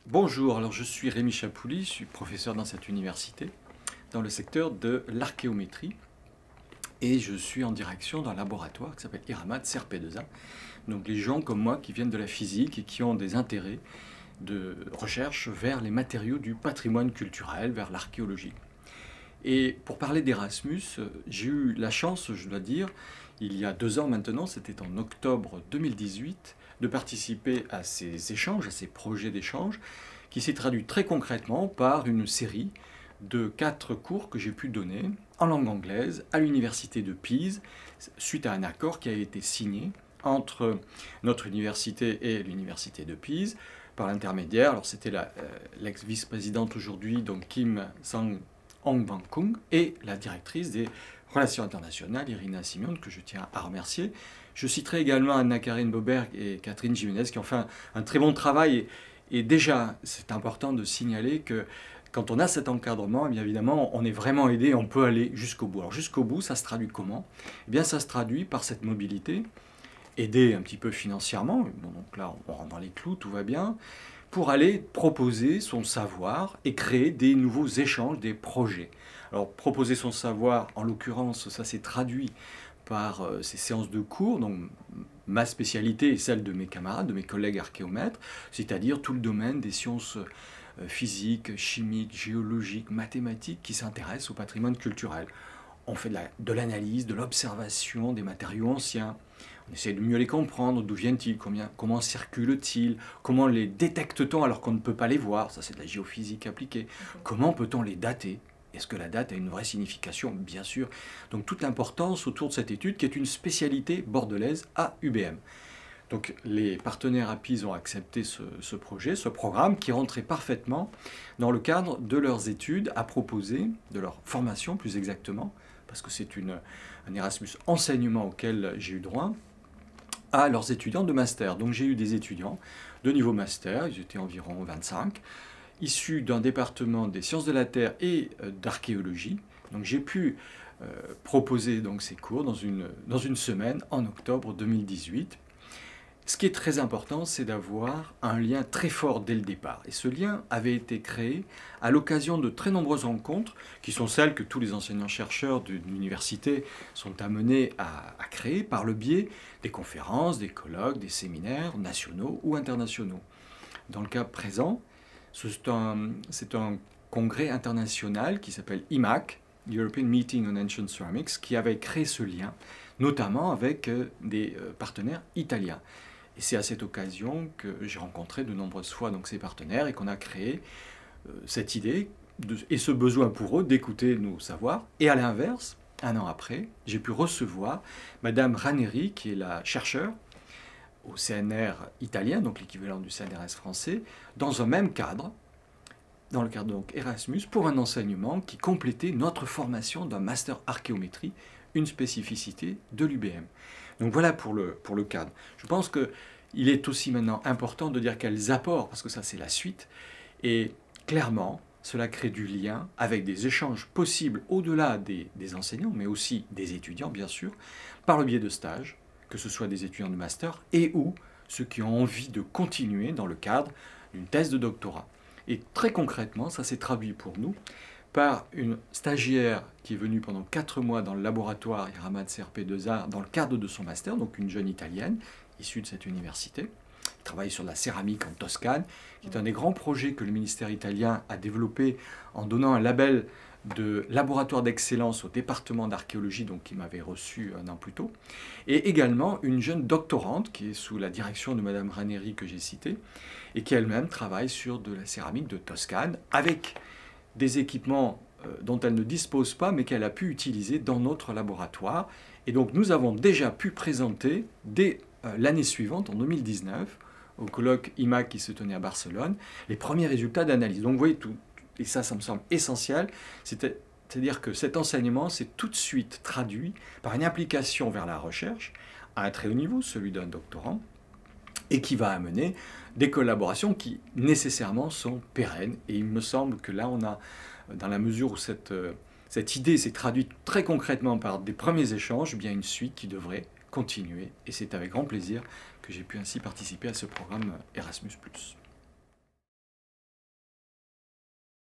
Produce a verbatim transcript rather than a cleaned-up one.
Bonjour, alors je suis Rémi Chapouli, je suis professeur dans cette université, dans le secteur de l'archéométrie, et je suis en direction d'un laboratoire qui s'appelle IRAMAT C R P deux A. Donc les gens comme moi qui viennent de la physique et qui ont des intérêts de recherche vers les matériaux du patrimoine culturel, vers l'archéologie. Et pour parler d'Erasmus, j'ai eu la chance, je dois dire, il y a deux ans maintenant, c'était en octobre deux mille dix-huit, de participer à ces échanges, à ces projets d'échange, qui s'est traduit très concrètement par une série de quatre cours que j'ai pu donner en langue anglaise à l'université de Pise, suite à un accord qui a été signé entre notre université et l'université de Pise, par l'intermédiaire, alors c'était euh, l'ex-vice-présidente aujourd'hui, donc Kim Sang-Hong Bang-Kung, et la directrice des relations internationales, Irina Simeon, que je tiens à remercier. Je citerai également Anna-Karine Boberg et Catherine Jiménez qui ont fait un, un très bon travail. Et, et déjà, c'est important de signaler que quand on a cet encadrement, eh bien évidemment, on est vraiment aidé, on peut aller jusqu'au bout. Alors jusqu'au bout, ça se traduit comment? Eh bien, ça se traduit par cette mobilité, aidée un petit peu financièrement. Bon, donc là, on rentre dans les clous, tout va bien, pour aller proposer son savoir et créer des nouveaux échanges, des projets. Alors, proposer son savoir, en l'occurrence, ça s'est traduit par euh, ces séances de cours, donc ma spécialité et celle de mes camarades, de mes collègues archéomètres, c'est-à-dire tout le domaine des sciences euh, physiques, chimiques, géologiques, mathématiques qui s'intéressent au patrimoine culturel. On fait de l'analyse, de l'observation des matériaux anciens. On essaie de mieux les comprendre, d'où viennent-ils, comment circulent-ils, comment les détecte-t-on alors qu'on ne peut pas les voir, ça c'est de la géophysique appliquée. Okay. Comment peut-on les dater? Est-ce que la date a une vraie signification? Bien sûr. Donc toute l'importance autour de cette étude qui est une spécialité bordelaise à U B M. Donc les partenaires à Pise ont accepté ce, ce projet, ce programme qui rentrait parfaitement dans le cadre de leurs études à proposer, de leur formation plus exactement, parce que c'est un Erasmus enseignement auquel j'ai eu droit, à leurs étudiants de master. Donc j'ai eu des étudiants de niveau master, ils étaient environ vingt-cinq, issus d'un département des sciences de la Terre et euh, d'archéologie. Donc j'ai pu euh, proposer donc, ces cours dans une, dans une semaine en octobre deux mille dix-huit. Ce qui est très important, c'est d'avoir un lien très fort dès le départ. Et ce lien avait été créé à l'occasion de très nombreuses rencontres, qui sont celles que tous les enseignants-chercheurs de l'université sont amenés à, à créer par le biais des conférences, des colloques, des séminaires nationaux ou internationaux. Dans le cas présent, c'est un, c'est un congrès international qui s'appelle I M A C, European Meeting on Ancient Ceramics, qui avait créé ce lien, notamment avec des partenaires italiens. Et c'est à cette occasion que j'ai rencontré de nombreuses fois donc, ces partenaires et qu'on a créé euh, cette idée de, et ce besoin pour eux d'écouter nos savoirs. Et à l'inverse, un an après, j'ai pu recevoir Madame Raneri, qui est la chercheure au C N R italien, donc l'équivalent du C N R S français, dans un même cadre, dans le cadre donc Erasmus, pour un enseignement qui complétait notre formation d'un master archéométrie, une spécificité de l'U B M. Donc voilà pour le, pour le cadre. Je pense qu'il est aussi maintenant important de dire quels apports, parce que ça c'est la suite, et clairement, cela crée du lien avec des échanges possibles au-delà des, des enseignants, mais aussi des étudiants, bien sûr, par le biais de stages, que ce soit des étudiants de master et ou ceux qui ont envie de continuer dans le cadre d'une thèse de doctorat. Et très concrètement, ça s'est traduit pour nous par une stagiaire qui est venue pendant quatre mois dans le laboratoire IRAMAT C R P deux A dans le cadre de son master, donc une jeune italienne issue de cette université, qui travaille sur la céramique en Toscane, qui est un des grands projets que le ministère italien a développé en donnant un label de laboratoire d'excellence au département d'archéologie, donc qui m'avait reçu un an plus tôt, et également une jeune doctorante qui est sous la direction de Madame Raneri que j'ai citée, et qui elle-même travaille sur de la céramique de Toscane, avec des équipements euh, dont elle ne dispose pas, mais qu'elle a pu utiliser dans notre laboratoire. Et donc nous avons déjà pu présenter, dès euh, l'année suivante, en deux mille dix-neuf, au colloque I M A C qui se tenait à Barcelone, les premiers résultats d'analyse. Donc vous voyez, tout, et ça, ça me semble essentiel, c'est-à-dire que cet enseignement s'est tout de suite traduit par une implication vers la recherche, à un très haut niveau, celui d'un doctorant, et qui va amener des collaborations qui nécessairement sont pérennes. Et il me semble que là, on a, dans la mesure où cette, cette idée s'est traduite très concrètement par des premiers échanges, bien une suite qui devrait continuer. Et c'est avec grand plaisir que j'ai pu ainsi participer à ce programme Erasmus plus.